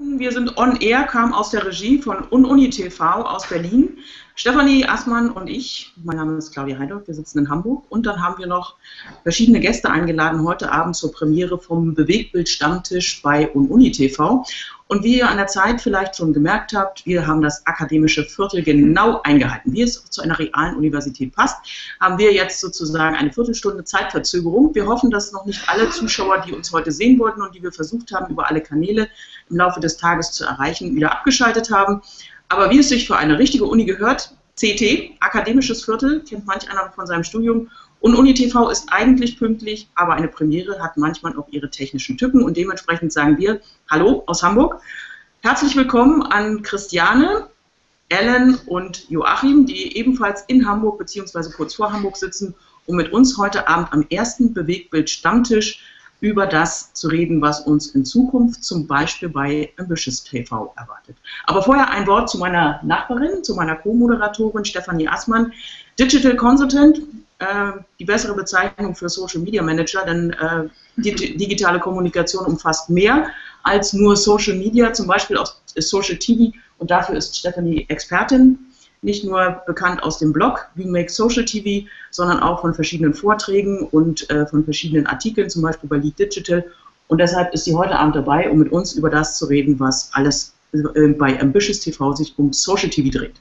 Wir sind on air, kam aus der Regie von Ununi TV aus Berlin. Stefanie Assmann und ich, mein Name ist Claudia Heidorf, wir sitzen in Hamburg und dann haben wir noch verschiedene Gäste eingeladen heute Abend zur Premiere vom Bewegtbild-Stammtisch bei Ununi TV. Und wie ihr an der Zeit vielleicht schon gemerkt habt, wir haben das akademische Viertel genau eingehalten. Wie es zu einer realen Universität passt, haben wir jetzt sozusagen eine Viertelstunde Zeitverzögerung. Wir hoffen, dass noch nicht alle Zuschauer, die uns heute sehen wollten und die wir versucht haben, über alle Kanäle im Laufe des Tages zu erreichen, wieder abgeschaltet haben. Aber wie es sich für eine richtige Uni gehört, CT, akademisches Viertel, kennt manch einer von seinem Studium, und Uni TV ist eigentlich pünktlich, aber eine Premiere hat manchmal auch ihre technischen Tücken und dementsprechend sagen wir Hallo aus Hamburg. Herzlich willkommen an Christiane, Ellen und Joachim, die ebenfalls in Hamburg bzw. kurz vor Hamburg sitzen, um mit uns heute Abend am ersten Bewegtbild-Stammtisch über das zu reden, was uns in Zukunft zum Beispiel bei Ambitious TV erwartet. Aber vorher ein Wort zu meiner Nachbarin, zu meiner Co-Moderatorin Stefanie Assmann, Digital Consultant, die bessere Bezeichnung für Social Media Manager, denn die digitale Kommunikation umfasst mehr als nur Social Media, zum Beispiel auch Social TV, und dafür ist Stefanie Expertin. Nicht nur bekannt aus dem Blog We Make Social TV, sondern auch von verschiedenen Vorträgen und von verschiedenen Artikeln, zum Beispiel bei Lead Digital. Und deshalb ist sie heute Abend dabei, um mit uns über das zu reden, was alles bei Ambitious TV sich um Social TV dreht.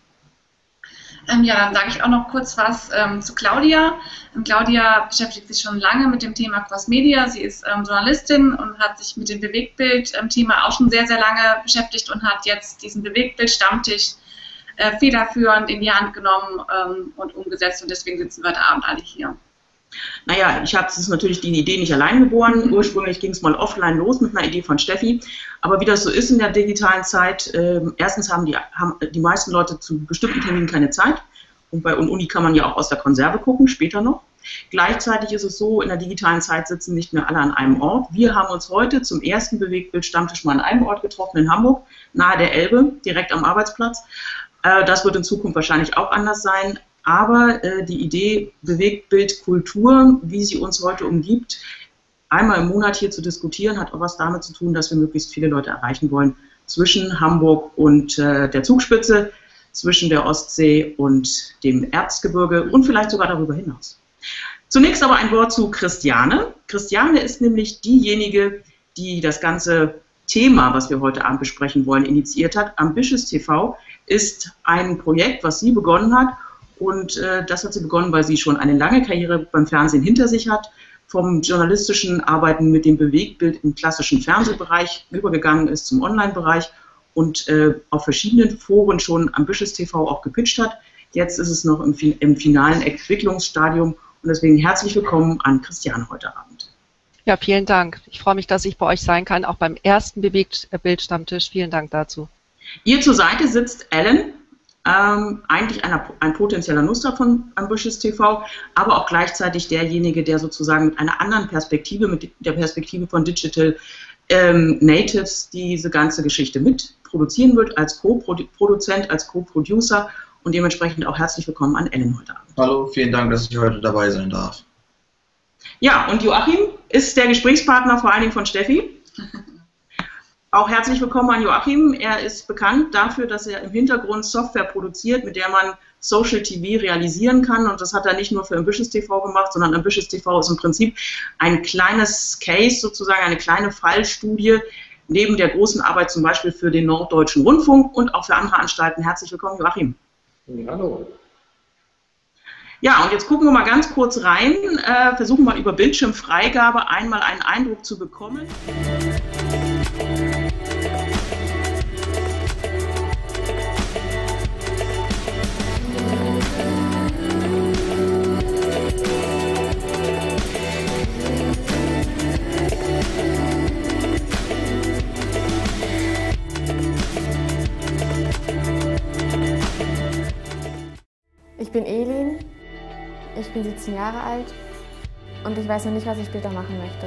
Ja, dann sage ich auch noch kurz was zu Claudia. Claudia beschäftigt sich schon lange mit dem Thema Cross-Media. Sie ist Journalistin und hat sich mit dem Bewegtbild-Thema auch schon sehr, sehr lange beschäftigt und hat jetzt diesen Bewegtbild-Stammtisch federführend in die Hand genommen und umgesetzt, und deswegen sitzen wir heute Abend alle hier. Naja, das ist natürlich die Idee nicht allein geboren. Ursprünglich ging es mal offline los mit einer Idee von Steffi. Aber wie das so ist in der digitalen Zeit, erstens haben die meisten Leute zu bestimmten Terminen keine Zeit. Und bei Uni kann man ja auch aus der Konserve gucken, später noch. Gleichzeitig ist es so, in der digitalen Zeit sitzen nicht mehr alle an einem Ort. Wir haben uns heute zum ersten Bewegtbild-Stammtisch mal an einem Ort getroffen, in Hamburg, nahe der Elbe, direkt am Arbeitsplatz. Das wird in Zukunft wahrscheinlich auch anders sein. Aber die Idee Bewegtbildkultur, wie sie uns heute umgibt, einmal im Monat hier zu diskutieren, hat auch was damit zu tun, dass wir möglichst viele Leute erreichen wollen zwischen Hamburg und der Zugspitze, zwischen der Ostsee und dem Erzgebirge und vielleicht sogar darüber hinaus. Zunächst aber ein Wort zu Christiane. Christiane ist nämlich diejenige, die das ganze Thema, was wir heute Abend besprechen wollen, initiiert hat. Ambitious TV ist ein Projekt, was sie begonnen hat. Und das hat sie begonnen, weil sie schon eine lange Karriere beim Fernsehen hinter sich hat, vom journalistischen Arbeiten mit dem Bewegtbild im klassischen Fernsehbereich übergegangen ist zum Online-Bereich und auf verschiedenen Foren schon Ambitious TV auch gepitcht hat. Jetzt ist es noch im finalen Entwicklungsstadium und deswegen herzlich willkommen an Christiane heute Abend. Ja, vielen Dank. Ich freue mich, dass ich bei euch sein kann, auch beim ersten Bewegtbild-Stammtisch. Vielen Dank dazu. Ihr zur Seite sitzt Ellen. Eigentlich ein potenzieller Nutzer von Ambitious TV, aber auch gleichzeitig derjenige, der sozusagen mit einer anderen Perspektive, mit der Perspektive von Digital Natives, diese ganze Geschichte mit produzieren wird, als Co-Produzent, als Co-Producer, und dementsprechend auch herzlich willkommen an Ellen heute Abend. Hallo, vielen Dank, dass ich heute dabei sein darf. Ja, und Joachim ist der Gesprächspartner vor allen Dingen von Steffi. Auch herzlich willkommen an Joachim. Er ist bekannt dafür, dass er im Hintergrund Software produziert, mit der man Social TV realisieren kann. Und das hat er nicht nur für Ambitious TV gemacht, sondern Ambitious TV ist im Prinzip ein kleines Case, sozusagen eine kleine Fallstudie, neben der großen Arbeit zum Beispiel für den Norddeutschen Rundfunk und auch für andere Anstalten. Herzlich willkommen, Joachim. Hallo. Ja, und jetzt gucken wir mal ganz kurz rein, versuchen mal über Bildschirmfreigabe einmal einen Eindruck zu bekommen. Ich bin Elin, ich bin 17 Jahre alt und ich weiß noch nicht, was ich später machen möchte.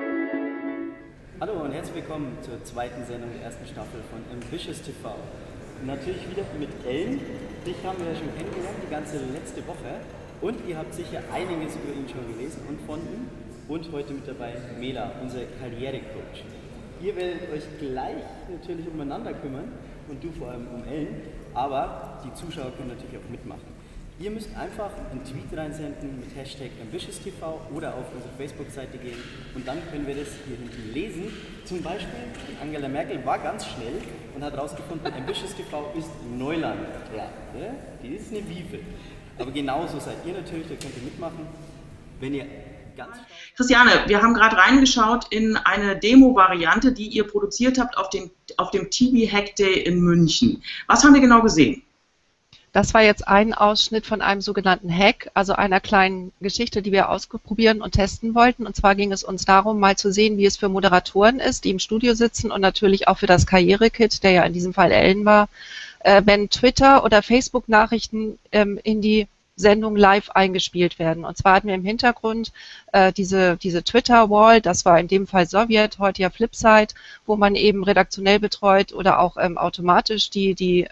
Hallo und herzlich willkommen zur zweiten Sendung der ersten Staffel von Ambitious TV. Natürlich wieder mit Ellen. Dich haben wir ja schon kennengelernt, die ganze letzte Woche. Und ihr habt sicher einiges über ihn schon gelesen und von ihm. Und heute mit dabei Mela, unser Karrierecoach. Ihr werdet euch gleich natürlich umeinander kümmern und du vor allem um Ellen, aber die Zuschauer können natürlich auch mitmachen. Ihr müsst einfach einen Tweet reinsenden mit Hashtag AmbitiousTV oder auf unsere Facebook-Seite gehen und dann können wir das hier hinten lesen. Zum Beispiel, Angela Merkel war ganz schnell und hat herausgefunden, AmbitiousTV ist Neuland. Ja, die ist eine Wiebe. Aber genauso seid ihr natürlich, da könnt ihr mitmachen, wenn ihr ganz... Christiane, wir haben gerade reingeschaut in eine Demo-Variante, die ihr produziert habt auf dem TV Hack Day in München. Was haben wir genau gesehen? Das war jetzt ein Ausschnitt von einem sogenannten Hack, also einer kleinen Geschichte, die wir ausprobieren und testen wollten. Und zwar ging es uns darum, mal zu sehen, wie es für Moderatoren ist, die im Studio sitzen und natürlich auch für das Karrierekit, der ja in diesem Fall Ellen war, wenn Twitter- oder Facebook-Nachrichten in die Sendung live eingespielt werden. Und zwar hatten wir im Hintergrund diese Twitter-Wall, das war in dem Fall Sowjet, heute ja Flipside, wo man eben redaktionell betreut oder auch automatisch die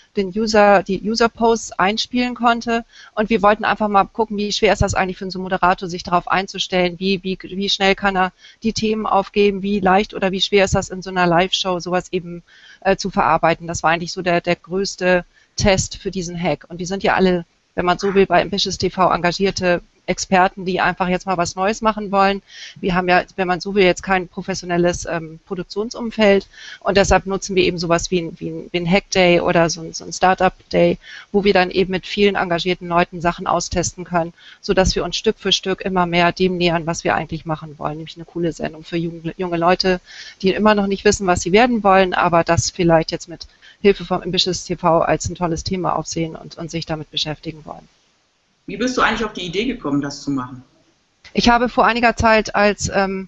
User-Posts einspielen konnte. Und wir wollten einfach mal gucken, wie schwer ist das eigentlich für so einen Moderator, sich darauf einzustellen, wie schnell kann er die Themen aufgeben, wie leicht oder wie schwer ist das in so einer Live-Show, sowas eben zu verarbeiten. Das war eigentlich so der größte Test für diesen Hack. Und wir sind ja alle, wenn man so will, bei AmbitiousTV engagierte Experten, die einfach jetzt mal was Neues machen wollen. Wir haben ja, wenn man so will, jetzt kein professionelles Produktionsumfeld und deshalb nutzen wir eben sowas wie ein Hack Day oder so ein Startup Day, wo wir dann eben mit vielen engagierten Leuten Sachen austesten können, sodass wir uns Stück für Stück immer mehr dem nähern, was wir eigentlich machen wollen, nämlich eine coole Sendung für junge Leute, die immer noch nicht wissen, was sie werden wollen, aber das vielleicht jetzt mit Hilfe vom AmbitiousTV als ein tolles Thema aufsehen und sich damit beschäftigen wollen. Wie bist du eigentlich auf die Idee gekommen, das zu machen? Ich habe vor einiger Zeit als, wenn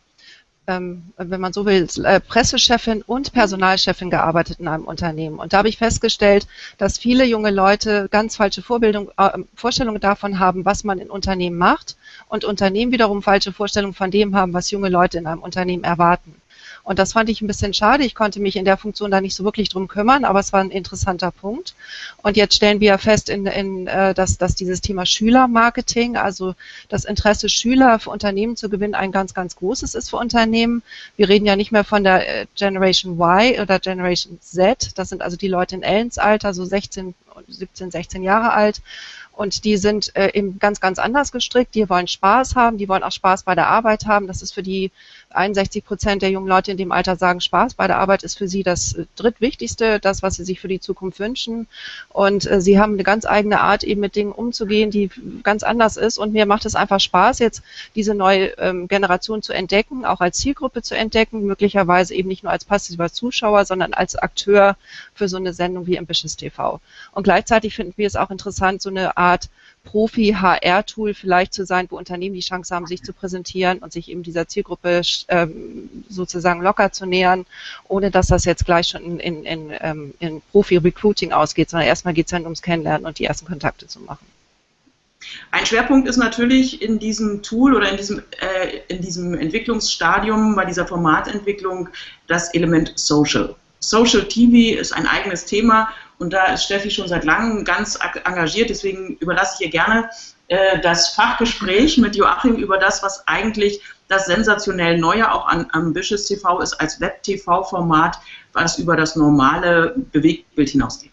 man so will, Pressechefin und Personalchefin gearbeitet in einem Unternehmen. Und da habe ich festgestellt, dass viele junge Leute ganz falsche Vorstellungen davon haben, was man in Unternehmen macht und Unternehmen wiederum falsche Vorstellungen von dem haben, was junge Leute in einem Unternehmen erwarten. Und das fand ich ein bisschen schade. Ich konnte mich in der Funktion da nicht so wirklich drum kümmern, aber es war ein interessanter Punkt. Und jetzt stellen wir fest, dass dieses Thema Schülermarketing, also das Interesse Schüler für Unternehmen zu gewinnen, ein ganz, ganz großes ist für Unternehmen. Wir reden ja nicht mehr von der Generation Y oder Generation Z. Das sind also die Leute in Ellens Alter, so 17, 16 Jahre alt. Und die sind eben ganz, ganz anders gestrickt. Die wollen Spaß haben, die wollen auch Spaß bei der Arbeit haben. Das ist für die 61% der jungen Leute in dem Alter sagen, Spaß bei der Arbeit ist für sie das drittwichtigste, das, was sie sich für die Zukunft wünschen. Und sie haben eine ganz eigene Art, eben mit Dingen umzugehen, die ganz anders ist. Und mir macht es einfach Spaß, jetzt diese neue Generation zu entdecken, auch als Zielgruppe zu entdecken, möglicherweise eben nicht nur als passiver Zuschauer, sondern als Akteur für so eine Sendung wie AmbitiousTV. Und gleichzeitig finden wir es auch interessant, so eine Art Profi-HR-Tool vielleicht zu sein, wo Unternehmen die Chance haben, sich zu präsentieren und sich eben dieser Zielgruppe sozusagen locker zu nähern, ohne dass das jetzt gleich schon in Profi-Recruiting ausgeht, sondern erstmal geht es dann ums Kennenlernen und die ersten Kontakte zu machen. Ein Schwerpunkt ist natürlich in diesem Tool oder in diesem Entwicklungsstadium, bei dieser Formatentwicklung, das Element Social. Social TV ist ein eigenes Thema und da ist Steffi schon seit langem ganz engagiert, deswegen überlasse ich ihr gerne das Fachgespräch mit Joachim über das, was eigentlich das sensationell Neue auch an AmbitiousTV ist, als Web-TV-Format, was über das normale Bewegtbild hinausgeht.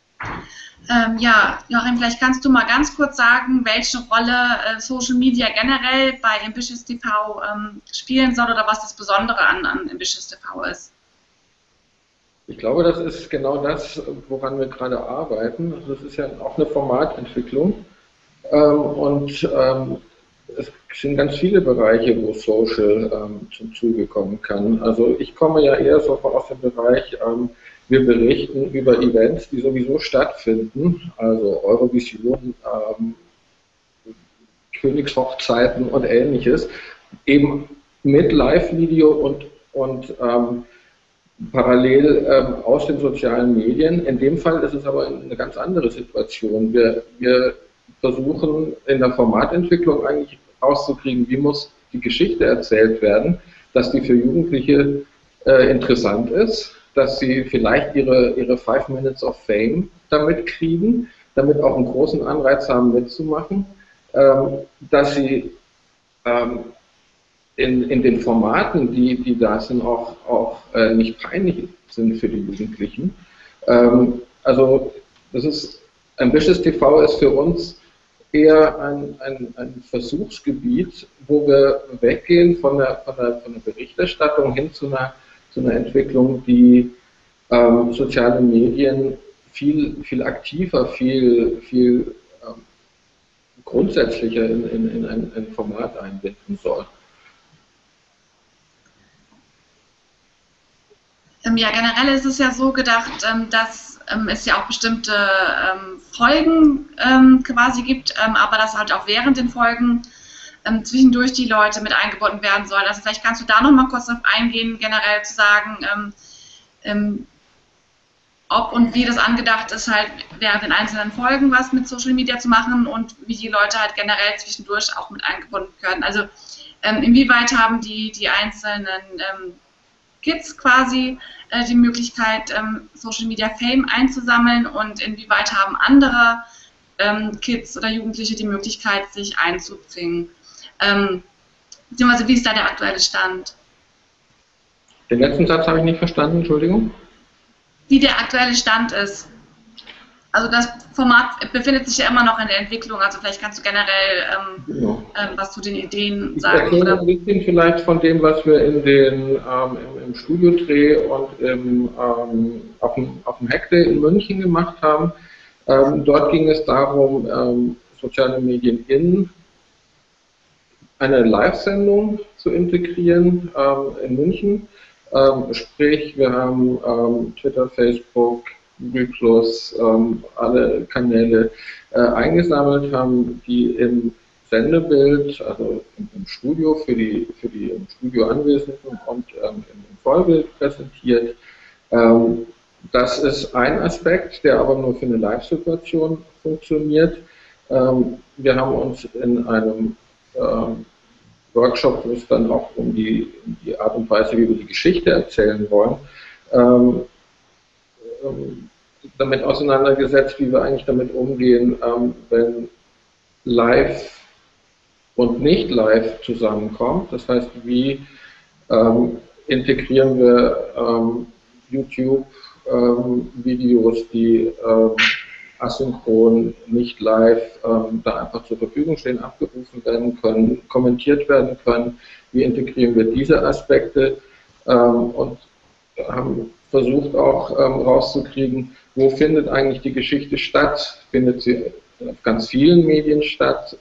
Ja, Joachim, vielleicht kannst du mal ganz kurz sagen, welche Rolle Social Media generell bei AmbitiousTV spielen soll oder was das Besondere an AmbitiousTV ist. Ich glaube, das ist genau das, woran wir gerade arbeiten. Das ist ja auch eine Formatentwicklung es sind ganz viele Bereiche, wo Social zum Zuge kommen kann. Also ich komme ja eher so aus dem Bereich, wir berichten über Events, die sowieso stattfinden, also Eurovision, Königshochzeiten und Ähnliches, eben mit Live-Video und parallel aus den sozialen Medien. In dem Fall ist es aber eine ganz andere Situation. Wir versuchen in der Formatentwicklung eigentlich rauszukriegen, wie muss die Geschichte erzählt werden, dass die für Jugendliche interessant ist, dass sie vielleicht ihre 5 Minutes of Fame damit kriegen, damit auch einen großen Anreiz haben mitzumachen, dass sie in den Formaten, die da sind, auch nicht peinlich sind für die Jugendlichen. Also das ist, Ambitious TV ist für uns eher ein Versuchsgebiet, wo wir weggehen von der Berichterstattung hin zu einer Entwicklung, die soziale Medien viel aktiver, viel grundsätzlicher in ein Format einbinden soll. Ja, generell ist es ja so gedacht, dass es ja auch bestimmte Folgen quasi gibt, aber dass halt auch während den Folgen zwischendurch die Leute mit eingebunden werden sollen. Also vielleicht kannst du da noch mal kurz darauf eingehen, generell zu sagen, ob und wie das angedacht ist, halt während den einzelnen Folgen was mit Social Media zu machen und wie die Leute halt generell zwischendurch auch mit eingebunden können. Also inwieweit haben die einzelnen Kids quasi die Möglichkeit, Social Media Fame einzusammeln und inwieweit haben andere Kids oder Jugendliche die Möglichkeit, sich einzubringen? Beziehungsweise wie ist da der aktuelle Stand? Den letzten Satz habe ich nicht verstanden, Entschuldigung. Wie der aktuelle Stand ist. Also das Format befindet sich ja immer noch in der Entwicklung, also vielleicht kannst du generell was zu den Ideen sagen. Ich erzähle ein bisschen vielleicht von dem, was wir im Studiodreh und auf dem Hackday in München gemacht haben. Dort ging es darum, soziale Medien in eine Live-Sendung zu integrieren in München. Sprich, wir haben Twitter, Facebook, Google Plus, alle Kanäle eingesammelt, haben die im Sendebild, also im Studio für die im Studio Anwesenden und im Vollbild präsentiert. Das ist ein Aspekt, der aber nur für eine Live-Situation funktioniert. Wir haben uns in einem Workshop, wo es dann auch um die Art und Weise, wie wir die Geschichte erzählen wollen, damit auseinandergesetzt, wie wir eigentlich damit umgehen, wenn live und nicht live zusammenkommt. Das heißt, wie integrieren wir YouTube-Videos, die asynchron, nicht live, da einfach zur Verfügung stehen, abgerufen werden können, kommentiert werden können. Wie integrieren wir diese Aspekte und haben versucht auch rauszukriegen, wo findet eigentlich die Geschichte statt? Findet sie auf ganz vielen Medien statt?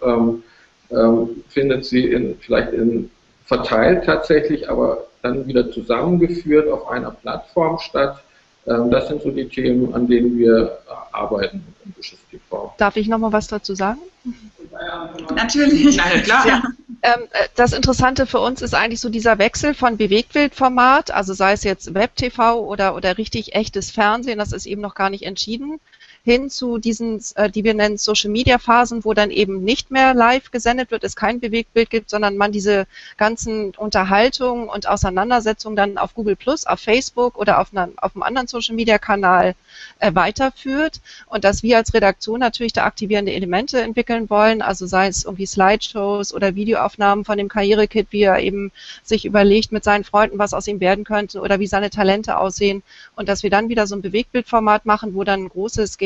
Findet sie vielleicht verteilt tatsächlich, aber dann wieder zusammengeführt auf einer Plattform statt? Das sind so die Themen, an denen wir arbeiten mit Ambitious TV. Darf ich noch mal was dazu sagen? Natürlich. Na klar. Ja. Das Interessante für uns ist eigentlich so dieser Wechsel von Bewegtbildformat, also sei es jetzt Web-TV oder richtig echtes Fernsehen, das ist eben noch gar nicht entschieden, hin zu diesen, die wir nennen Social-Media-Phasen, wo dann eben nicht mehr live gesendet wird, es kein Bewegtbild gibt, sondern man diese ganzen Unterhaltungen und Auseinandersetzungen dann auf Google+, auf Facebook oder auf einem anderen Social-Media-Kanal weiterführt und dass wir als Redaktion natürlich da aktivierende Elemente entwickeln wollen, also sei es irgendwie Slideshows oder Videoaufnahmen von dem Karrierekit, wie er eben sich überlegt mit seinen Freunden, was aus ihm werden könnte oder wie seine Talente aussehen und dass wir dann wieder so ein Bewegtbildformat machen, wo dann ein großes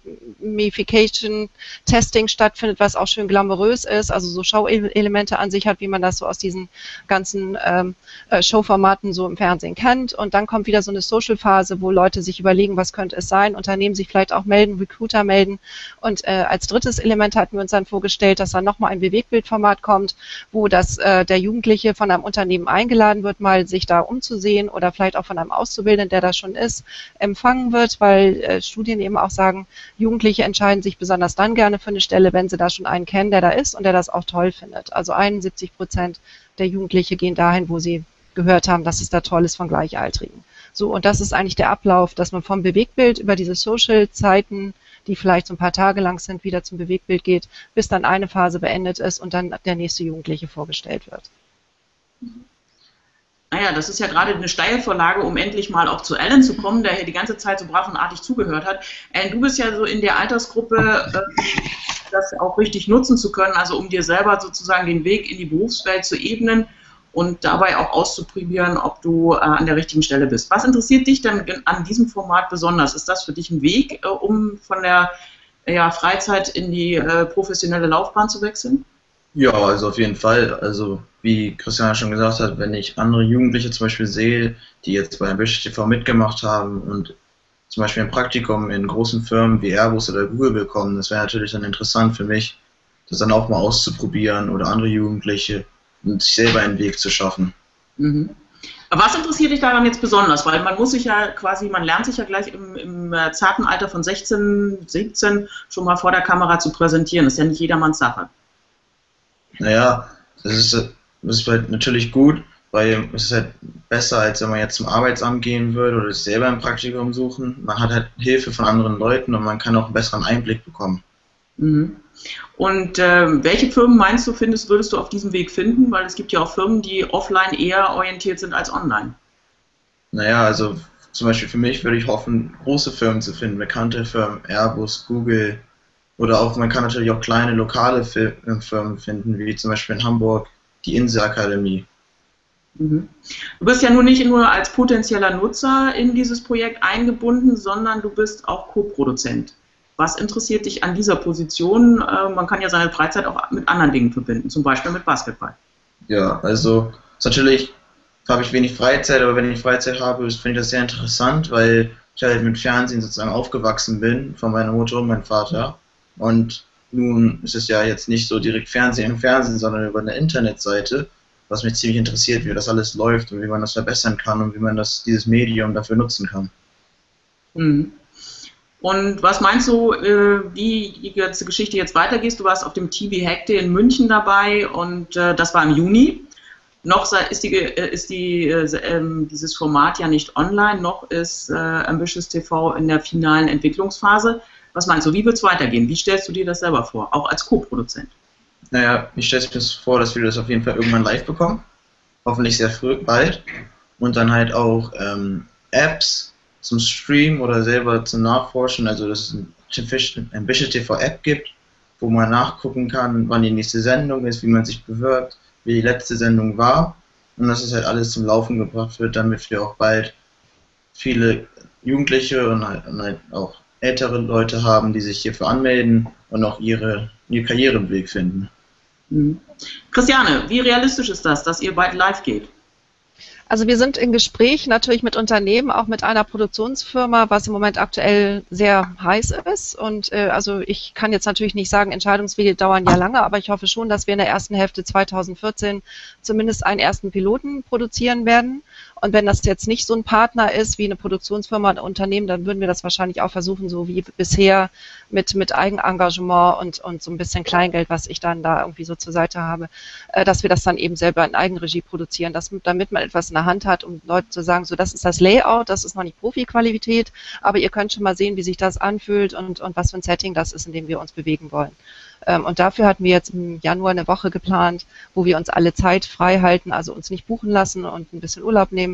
Gamification-Testing stattfindet, was auch schön glamourös ist, also so Show-Elemente an sich hat, wie man das so aus diesen ganzen Showformaten so im Fernsehen kennt und dann kommt wieder so eine Social-Phase, wo Leute sich überlegen, was könnte es sein, Unternehmen sich vielleicht auch melden, Recruiter melden und als drittes Element hatten wir uns dann vorgestellt, dass dann nochmal ein Bewegtbildformat kommt, wo der Jugendliche von einem Unternehmen eingeladen wird, mal sich da umzusehen oder vielleicht auch von einem Auszubildenden, der da schon ist, empfangen wird, weil Studien eben auch sagen, Jugendliche entscheiden sich besonders dann gerne für eine Stelle, wenn sie da schon einen kennen, der da ist und der das auch toll findet. Also 71% der Jugendliche gehen dahin, wo sie gehört haben, dass es da toll ist von Gleichaltrigen. So, und das ist eigentlich der Ablauf, dass man vom Bewegtbild über diese Social-Zeiten, die vielleicht so ein paar Tage lang sind, wieder zum Bewegtbild geht, bis dann eine Phase beendet ist und dann der nächste Jugendliche vorgestellt wird. Naja, das ist ja gerade eine Steilvorlage, um endlich mal auch zu Alan zu kommen, der hier die ganze Zeit so brav und artig zugehört hat. Alan, du bist ja so in der Altersgruppe, das auch richtig nutzen zu können, also um dir selber sozusagen den Weg in die Berufswelt zu ebnen und dabei auch auszuprobieren, ob du an der richtigen Stelle bist. Was interessiert dich denn an diesem Format besonders? Ist das für dich ein Weg, um von der Freizeit in die professionelle Laufbahn zu wechseln? Ja, also auf jeden Fall. Also wie Christiane schon gesagt hat, wenn ich andere Jugendliche zum Beispiel sehe, die jetzt bei Ambitious TV mitgemacht haben und zum Beispiel ein Praktikum in großen Firmen wie Airbus oder Google bekommen, das wäre natürlich dann interessant für mich, das dann auch mal auszuprobieren oder andere Jugendliche und sich selber einen Weg zu schaffen. Mhm. Aber was interessiert dich daran jetzt besonders? Weil man muss sich ja quasi, man lernt sich ja gleich im zarten Alter von 16, 17 schon mal vor der Kamera zu präsentieren. Das ist ja nicht jedermanns Sache. Naja, das ist halt natürlich gut, weil es ist halt besser, als wenn man jetzt zum Arbeitsamt gehen würde oder sich selber ein Praktikum suchen. Man hat halt Hilfe von anderen Leuten und man kann auch einen besseren Einblick bekommen. Mhm. Und welche Firmen meinst du, würdest du auf diesem Weg finden? Weil es gibt ja auch Firmen, die offline eher orientiert sind als online. Naja, also zum Beispiel für mich würde ich hoffen, große Firmen zu finden, bekannte Firmen, Airbus, Google, oder auch, man kann natürlich auch kleine lokale Firmen finden, wie zum Beispiel in Hamburg die Insel-Akademie. Mhm. Du bist ja nun nicht nur als potenzieller Nutzer in dieses Projekt eingebunden, sondern du bist auch Co-Produzent. Was interessiert dich an dieser Position? Man kann ja seine Freizeit auch mit anderen Dingen verbinden, zum Beispiel mit Basketball. Ja, also natürlich habe ich wenig Freizeit, aber wenn ich Freizeit habe, finde ich das sehr interessant, weil ich halt mit Fernsehen sozusagen aufgewachsen bin, von meiner Mutter und meinem Vater. Und nun ist es ja jetzt nicht so direkt Fernsehen, sondern über eine Internetseite, was mich ziemlich interessiert, wie das alles läuft und wie man das verbessern kann und wie man dieses Medium dafür nutzen kann. Mhm. Und was meinst du, wie die ganze Geschichte jetzt weitergeht? Du warst auf dem TV Hack Day in München dabei und das war im Juni. Noch ist dieses Format ja nicht online, noch ist Ambitious TV in der finalen Entwicklungsphase. Was meinst du, wie wird es weitergehen? Wie stellst du dir das selber vor, auch als Co-Produzent? Naja, ich stelle mir vor, dass wir das auf jeden Fall irgendwann live bekommen. Hoffentlich sehr bald. Und dann halt auch Apps zum Stream oder selber zum Nachforschen. Also, dass es eine Ambitious TV App gibt, wo man nachgucken kann, wann die nächste Sendung ist, wie man sich bewirbt, wie die letzte Sendung war. Und dass es halt alles zum Laufen gebracht wird, damit wir auch bald viele Jugendliche und halt auch ältere Leute haben, die sich hierfür anmelden und auch ihren Karriereweg finden. Mhm. Christiane, wie realistisch ist das, dass ihr bald live geht? Also wir sind in Gespräch natürlich mit Unternehmen, auch mit einer Produktionsfirma, was im Moment aktuell sehr heiß ist. Und also ich kann jetzt natürlich nicht sagen, Entscheidungswege dauern ja lange, aber ich hoffe schon, dass wir in der ersten Hälfte 2014 zumindest einen ersten Piloten produzieren werden. Und wenn das jetzt nicht so ein Partner ist wie eine Produktionsfirma, ein Unternehmen, dann würden wir das wahrscheinlich auch versuchen, so wie bisher mit Eigenengagement und so ein bisschen Kleingeld, was ich dann da irgendwie so zur Seite habe, dass wir das dann eben selber in Eigenregie produzieren, damit man etwas in der Hand hat, um Leuten zu sagen, so das ist das Layout, das ist noch nicht Profi-Qualität, aber ihr könnt schon mal sehen, wie sich das anfühlt und was für ein Setting das ist, in dem wir uns bewegen wollen. Und dafür hatten wir jetzt im Januar eine Woche geplant, wo wir uns alle Zeit frei halten, also uns nicht buchen lassen und ein bisschen Urlaub nehmen,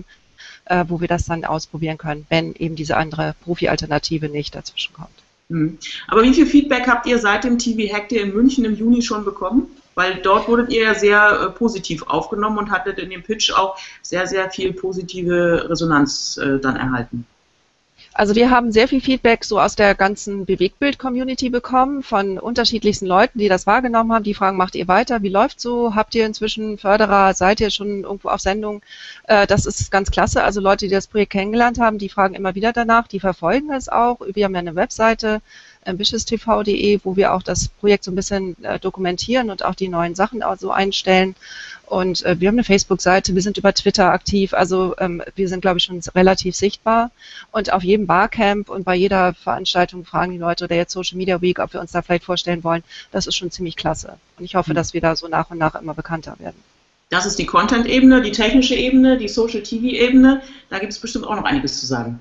wo wir das dann ausprobieren können, wenn eben diese andere Profi-Alternative nicht dazwischen kommt. Mhm. Aber wie viel Feedback habt ihr seit dem TV Hack Day in München im Juni schon bekommen? Weil dort wurdet ihr ja sehr positiv aufgenommen und hattet in dem Pitch auch sehr, sehr viel positive Resonanz dann erhalten. Also wir haben sehr viel Feedback so aus der ganzen Bewegtbild-Community bekommen, von unterschiedlichsten Leuten, die das wahrgenommen haben. Die fragen, macht ihr weiter? Wie läuft so? Habt ihr inzwischen Förderer? Seid ihr schon irgendwo auf Sendung? Das ist ganz klasse. Also Leute, die das Projekt kennengelernt haben, die fragen immer wieder danach. Die verfolgen es auch. Wir haben ja eine Webseite, ambitious.tv.de, wo wir auch das Projekt so ein bisschen dokumentieren und auch die neuen Sachen auch so einstellen. Und wir haben eine Facebook-Seite, wir sind über Twitter aktiv, also wir sind, glaube ich, schon relativ sichtbar. Und auf jedem Barcamp und bei jeder Veranstaltung fragen die Leute oder jetzt Social Media Week, ob wir uns da vielleicht vorstellen wollen. Das ist schon ziemlich klasse. Und ich hoffe, dass wir da so nach und nach immer bekannter werden. Das ist die Content-Ebene, die technische Ebene, die Social-TV-Ebene. Da gibt es bestimmt auch noch einiges zu sagen.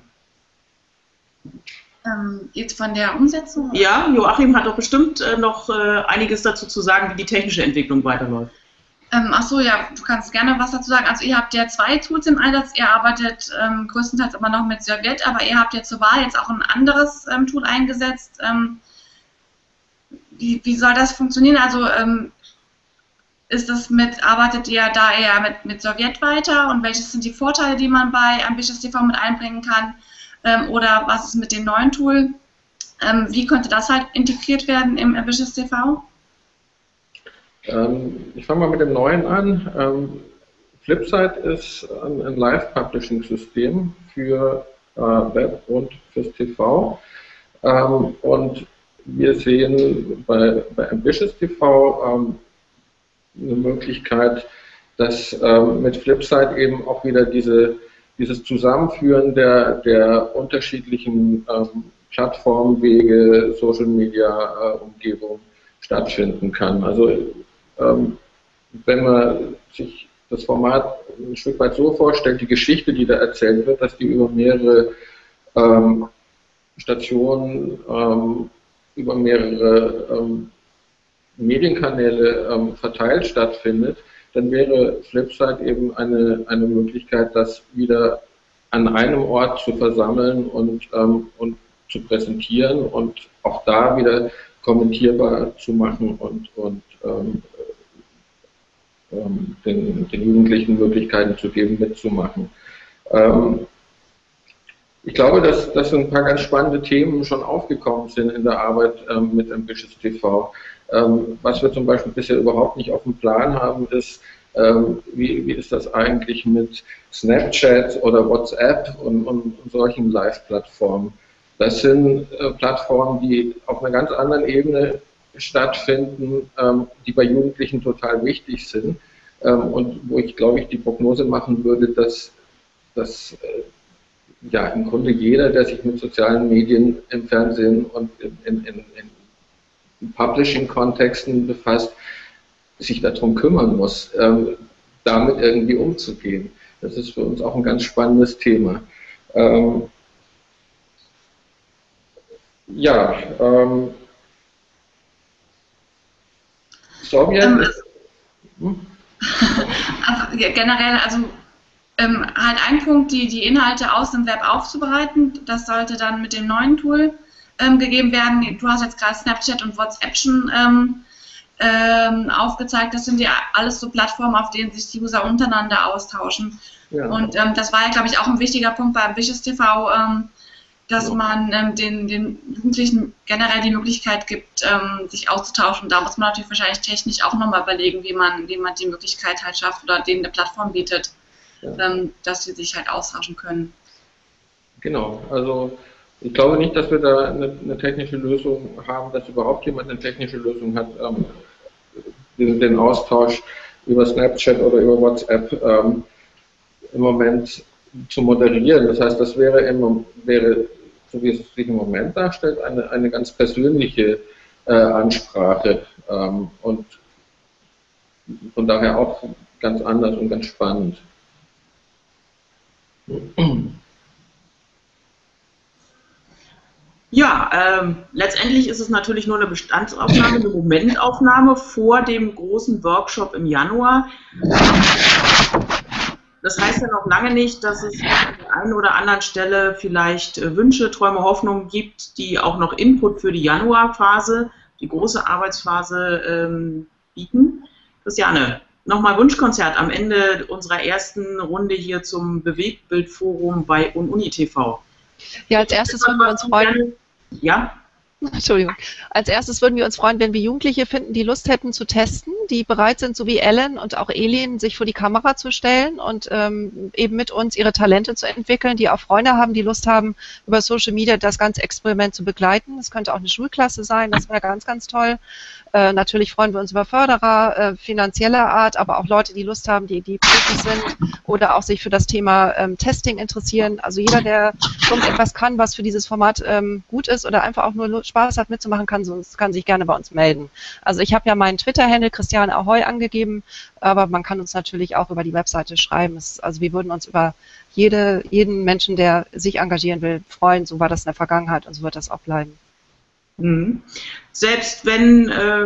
Jetzt von der Umsetzung? Ja, Joachim hat doch bestimmt noch einiges dazu zu sagen, wie die technische Entwicklung weiterläuft. Ach so, ja, du kannst gerne was dazu sagen. Also ihr habt ja 2 Tools im Einsatz. Ihr arbeitet größtenteils aber noch mit Serviette, aber ihr habt ja zur Wahl jetzt auch ein anderes Tool eingesetzt. Wie soll das funktionieren? Also arbeitet ihr da eher mit Serviette weiter und welches sind die Vorteile, die man bei Ambitious TV mit einbringen kann? Oder was ist mit dem neuen Tool? Wie könnte das halt integriert werden im Ambitious TV? Ich fange mal mit dem neuen an. Flipside ist ein Live-Publishing-System für Web und fürs TV. Und wir sehen bei Ambitious TV eine Möglichkeit, dass mit Flipside eben auch wieder dieses Zusammenführen der unterschiedlichen Plattformwege, Social Media Umgebung stattfinden kann. Also wenn man sich das Format ein Stück weit so vorstellt, die Geschichte, die da erzählt wird, dass die über mehrere Stationen, über mehrere Medienkanäle verteilt stattfindet, dann wäre Flipside eben eine Möglichkeit, das wieder an einem Ort zu versammeln und zu präsentieren und auch da wieder kommentierbar zu machen und den Jugendlichen Möglichkeiten zu geben, mitzumachen. Ich glaube, dass ein paar ganz spannende Themen schon aufgekommen sind in der Arbeit mit Ambitious TV. Was wir zum Beispiel bisher überhaupt nicht auf dem Plan haben, ist, wie ist das eigentlich mit Snapchat oder WhatsApp und solchen Live-Plattformen. Das sind Plattformen, die auf einer ganz anderen Ebene stattfinden, die bei Jugendlichen total wichtig sind und wo ich, glaube ich, die Prognose machen würde, dass ja im Grunde jeder, der sich mit sozialen Medien im Fernsehen und in Publishing-Kontexten befasst, sich darum kümmern muss, damit irgendwie umzugehen. Das ist für uns auch ein ganz spannendes Thema. Sowjet. Also, generell, also halt ein Punkt, die Inhalte aus dem Web aufzubereiten, das sollte dann mit dem neuen Tool gegeben werden. Du hast jetzt gerade Snapchat und WhatsApp schon aufgezeigt, das sind ja alles so Plattformen, auf denen sich die User untereinander austauschen. Ja. Und das war ja, glaube ich, auch ein wichtiger Punkt bei Ambitious TV, dass man den Jugendlichen generell die Möglichkeit gibt, sich auszutauschen. Da muss man natürlich wahrscheinlich technisch auch nochmal überlegen, wie man die Möglichkeit halt schafft oder denen eine Plattform bietet, dass sie sich halt austauschen können. Genau, also ich glaube nicht, dass wir da eine technische Lösung haben, dass überhaupt jemand eine technische Lösung hat, den Austausch über Snapchat oder über WhatsApp im Moment zu moderieren. Das heißt, das wäre, so wie es sich im Moment darstellt, eine ganz persönliche Ansprache und von daher auch ganz anders und ganz spannend. Ja, letztendlich ist es natürlich nur eine Bestandsaufnahme, eine Momentaufnahme vor dem großen Workshop im Januar. Das heißt ja noch lange nicht, dass es an der einen oder anderen Stelle vielleicht Wünsche, Träume, Hoffnungen gibt, die auch noch Input für die Januarphase, die große Arbeitsphase bieten. Christiane, nochmal Wunschkonzert am Ende unserer ersten Runde hier zum Bewegtbildforum bei UniTV. Ja, als erstes würden wir uns freuen. Ja? Entschuldigung. Als erstes würden wir uns freuen, wenn wir Jugendliche finden, die Lust hätten zu testen, die bereit sind, so wie Ellen und auch Elin, sich vor die Kamera zu stellen und eben mit uns ihre Talente zu entwickeln, die auch Freunde haben, die Lust haben, über Social Media das ganze Experiment zu begleiten. Das könnte auch eine Schulklasse sein, das wäre ganz, ganz toll. Natürlich freuen wir uns über Förderer finanzieller Art, aber auch Leute, die Lust haben, die Profis sind oder auch sich für das Thema Testing interessieren. Also jeder, der irgendetwas kann, was für dieses Format gut ist oder einfach auch nur Spaß hat mitzumachen, kann sich gerne bei uns melden. Also ich habe ja meinen Twitter-Handle Christiane Ahoy angegeben, aber man kann uns natürlich auch über die Webseite schreiben. Also wir würden uns über jeden Menschen, der sich engagieren will, freuen. So war das in der Vergangenheit und so wird das auch bleiben. Mhm. Selbst wenn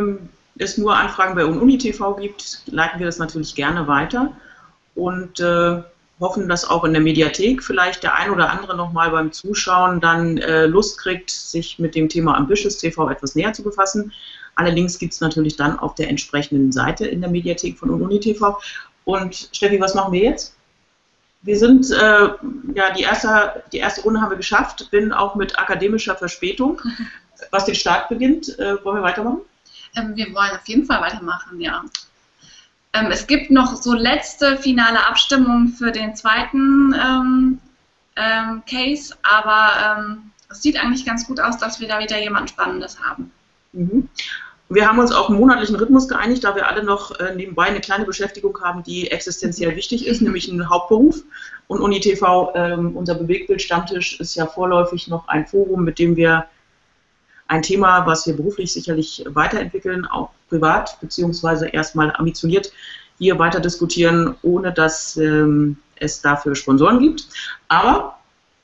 es nur Anfragen bei UNI-TV gibt, leiten wir das natürlich gerne weiter und hoffen, dass auch in der Mediathek vielleicht der ein oder andere nochmal beim Zuschauen dann Lust kriegt, sich mit dem Thema Ambitious TV etwas näher zu befassen. Allerdings gibt es natürlich dann auf der entsprechenden Seite in der Mediathek von UNI-TV. Und Steffi, was machen wir jetzt? Wir sind, ja, die erste Runde haben wir geschafft, bin auch mit akademischer Verspätung, was den Start beginnt. Wollen wir weitermachen? Wir wollen auf jeden Fall weitermachen, ja. Es gibt noch so letzte finale Abstimmungen für den zweiten Case, aber es sieht eigentlich ganz gut aus, dass wir da wieder jemand Spannendes haben. Mhm. Wir haben uns auf einen monatlichen Rhythmus geeinigt, da wir alle noch nebenbei eine kleine Beschäftigung haben, die existenziell wichtig ist, nämlich einen Hauptberuf. Und UNI-TV, unser Bewegtbild-Stammtisch, ist ja vorläufig noch ein Forum, mit dem wir ein Thema, was wir beruflich sicherlich weiterentwickeln, auch privat, beziehungsweise erstmal ambitioniert hier weiter diskutieren, ohne dass es dafür Sponsoren gibt. Aber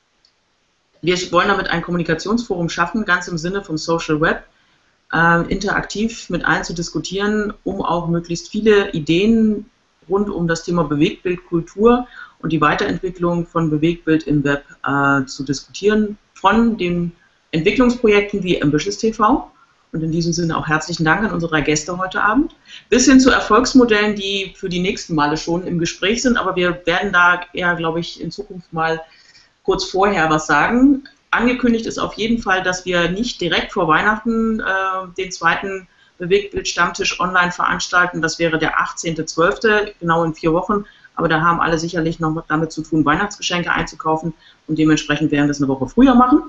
wir wollen damit ein Kommunikationsforum schaffen, ganz im Sinne vom Social Web, interaktiv mit allen zu diskutieren, um auch möglichst viele Ideen rund um das Thema Bewegtbildkultur und die Weiterentwicklung von Bewegtbild im Web zu diskutieren, von den Entwicklungsprojekten wie Ambitious TV, und in diesem Sinne auch herzlichen Dank an unsere drei Gäste heute Abend, bis hin zu Erfolgsmodellen, die für die nächsten Male schon im Gespräch sind, aber wir werden da eher, glaube ich, in Zukunft mal kurz vorher was sagen. Angekündigt ist auf jeden Fall, dass wir nicht direkt vor Weihnachten den zweiten Bewegtbild-Stammtisch online veranstalten. Das wäre der 18.12., genau in 4 Wochen. Aber da haben alle sicherlich noch damit zu tun, Weihnachtsgeschenke einzukaufen. Und dementsprechend werden wir es eine Woche früher machen.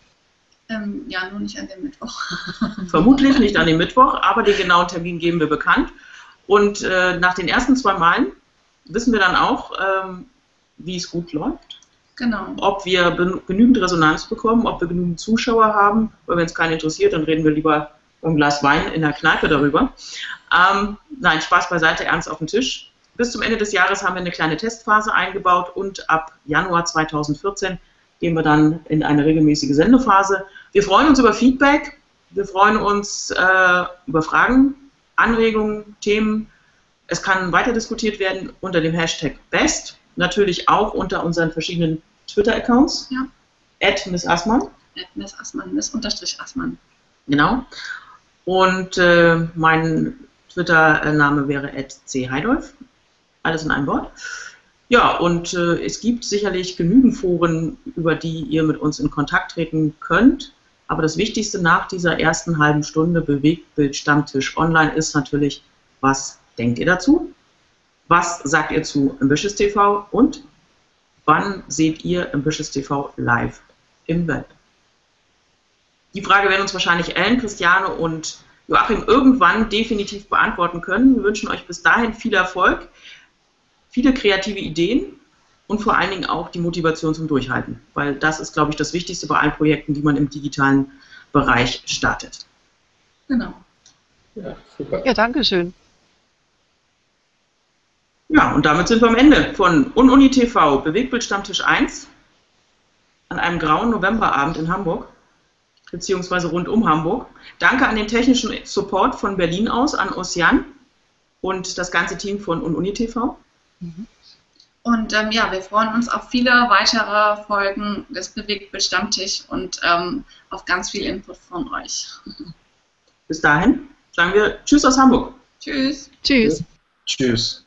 Ja, nur nicht an dem Mittwoch. Vermutlich nicht an dem Mittwoch, aber den genauen Termin geben wir bekannt. Und nach den ersten 2 Malen wissen wir dann auch, wie es gut läuft. Genau. Ob wir genügend Resonanz bekommen, ob wir genügend Zuschauer haben, weil wenn es keinen interessiert, dann reden wir lieber beim Glas Wein in der Kneipe darüber. Nein, Spaß beiseite, ernst auf den Tisch. Bis zum Ende des Jahres haben wir eine kleine Testphase eingebaut und ab Januar 2014 gehen wir dann in eine regelmäßige Sendephase. Wir freuen uns über Feedback, wir freuen uns über Fragen, Anregungen, Themen. Es kann weiter diskutiert werden unter dem Hashtag BEST. Natürlich auch unter unseren verschiedenen Twitter-Accounts. Ja. @MissAssmann. @MissAssmann, Miss_Assmann. Genau. Und mein Twitter-Name wäre @cheidolf. Alles in einem Wort. Ja, und es gibt sicherlich genügend Foren, über die ihr mit uns in Kontakt treten könnt. Aber das Wichtigste nach dieser ersten halben Stunde Bewegtbild-Stammtisch online ist natürlich, was denkt ihr dazu? Was sagt ihr zu Ambitious TV und wann seht ihr Ambitious TV live im Web? Die Frage werden uns wahrscheinlich Ellen, Christiane und Joachim irgendwann definitiv beantworten können. Wir wünschen euch bis dahin viel Erfolg, viele kreative Ideen und vor allen Dingen auch die Motivation zum Durchhalten, weil das ist, glaube ich, das Wichtigste bei allen Projekten, die man im digitalen Bereich startet. Genau. Ja, super. Ja, danke schön. Ja, und damit sind wir am Ende von UNI TV, Bewegtbild-Stammtisch 1, an einem grauen Novemberabend in Hamburg, beziehungsweise rund um Hamburg. Danke an den technischen Support von Berlin aus, an Ossian und das ganze Team von UNI TV. Und ja, wir freuen uns auf viele weitere Folgen des Bewegtbild-Stammtisch und auf ganz viel Input von euch. Bis dahin sagen wir Tschüss aus Hamburg. Tschüss. Tschüss. Tschüss.